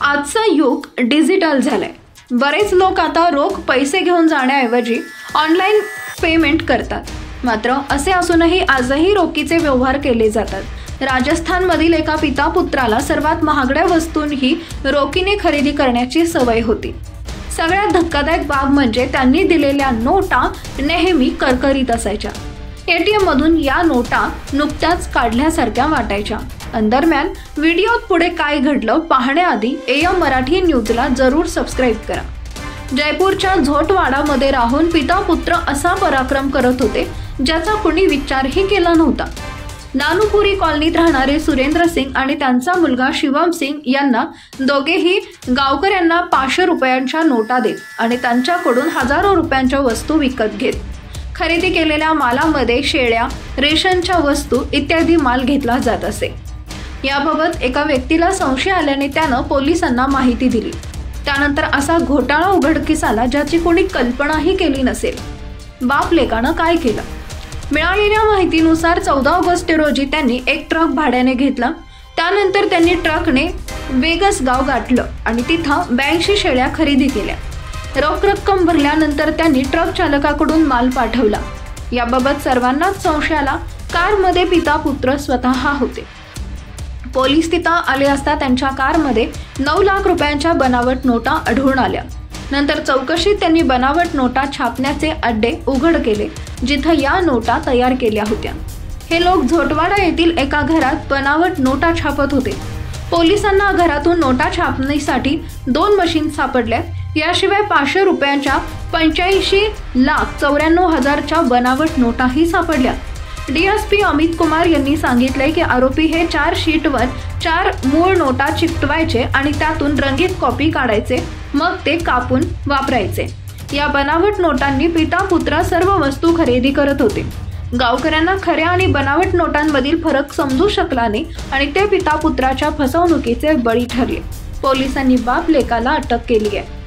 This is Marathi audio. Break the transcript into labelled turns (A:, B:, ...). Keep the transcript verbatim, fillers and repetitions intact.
A: आजचं युग डिजिटल झालंय। बरेच लोक आता रोख पैसे घेऊन जाण्याऐवजी ऑनलाईन पेमेंट करतात। मात्र असे असूनही आजही रोखीचे व्यवहार केले जातात। राजस्थानमधील एका पिता पुत्राला सर्वात महागड्या वस्तूंही रोखीने खरेदी करण्याची सवय होती। सगळ्यात धक्कादायक बाब म्हणजे त्यांनी दिलेल्या नोटा नेहमी करकरीत असायच्या। एटीएम मधून या नोटा नुकत्याच काढल्यासारख्या वाटायच्या। दरम्यान व्हिडिओत पुढे काय घडलं पाहण्याआधी एएम मराठी न्यूजला जरूर सबस्क्राइब करा। जयपूरच्या झोटवाडामध्ये राहून पिता पुत्र असा पराक्रम करत होते ज्याचा कुणी विचारही केला नव्हता। नानूपुरी कॉलनीत राहणारे सुरेंद्र सिंग आणि त्यांचा मुलगा शिवम सिंग यांना दोघेही गावकऱ्यांना पाचशे रुपयांच्या नोटा देत आणि त्यांच्याकडून हजारो रुपयांच्या वस्तू विकत घेत। खरेदी केलेल्या मालामध्ये शेळ्या, रेशनच्या वस्तू इत्यादी माल घेतला जात असे। याबाबत एका व्यक्तीला संशय आल्याने त्यानं पोलिसांना माहिती दिली। त्यानंतर असा घोटाळा उघडकीस आला ज्याची कोणी कल्पनाही केली नसेल। बाप लेकानं काय केलं? मिळालेल्या माहितीनुसार चौदा ऑगस्ट रोजी त्यांनी एक ट्रक भाड्याने घेतला। त्यानंतर त्यांनी ट्रकने वेगस गाव गाठलं आणि तिथं ब्याऐंशी शेळ्या खरेदी केल्या। रोख रक्कम भरल्यानंतर त्यांनी ट्रक चालकाकडून माल पाठवला। याबाबत सर्वांनाच संशय आला। कारमध्ये पिता पुत्र स्वतः होते। पोलीस तिथं आले असता त्यांच्या कारमध्ये नऊ लाख रुपयांच्या बनावट नोटा आढळून आल्या। नंतर चौकशीत त्यांनी बनावट नोटा छापण्याचे अड्डे उघड केले जिथं या नोटा तयार केल्या होत्या। हे लोक झोटवाडा येथील एका घरात बनावट नोटा छापत होते। पोलिसांना घरातून नोटा छापण्यासाठी दोन मशीन सापडल्या। याशिवाय पाचशे रुपयांच्या पंच्याऐंशी लाख चौऱ्याण्णव हजारच्या बनावट नोटाही सापडल्या। डीएसपी अमित कुमार यांनी सांगितले की आरोपी हे चार शीटवर चार मूळ नोटा चिकटवायचे आणि त्यातून रंगीत कॉपी काढायचे, मग ते कापून वापरायचे। या बनावट नोटांनी पिता पुत्र सर्व वस्तू खरेदी करत होते। गावकऱ्यांना खऱ्या आणि बनावट नोटांमधील फरक समजू शकला नाही आणि ते पिता पुत्राच्या फसवणुकीचे बळी ठरले। पोलिसांनी बाप लेकाला अटक केली आहे।